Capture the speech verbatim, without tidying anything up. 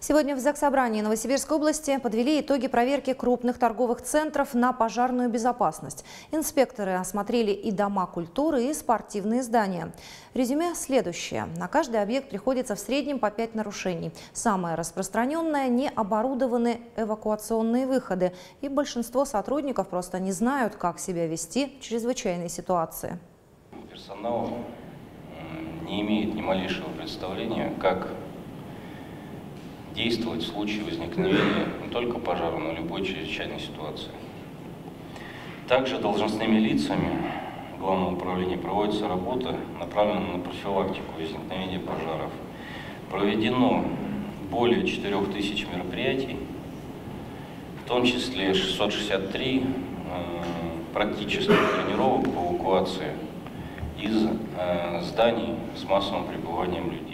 Сегодня в Заксобрании Новосибирской области подвели итоги проверки крупных торговых центров на пожарную безопасность. Инспекторы осмотрели и дома культуры, и спортивные здания. Резюме следующее. На каждый объект приходится в среднем по пять нарушений. Самое распространенное – не оборудованы эвакуационные выходы. И большинство сотрудников просто не знают, как себя вести в чрезвычайной ситуации. Персонал не имеет ни малейшего представления, как действовать в случае возникновения не только пожара, но и любой чрезвычайной ситуации. Также должностными лицами Главного управления проводится работа, направленная на профилактику возникновения пожаров. Проведено более четырёх тысяч мероприятий, в том числе шестьсот шестьдесят три э, практических тренировок по эвакуации из э, зданий с массовым пребыванием людей.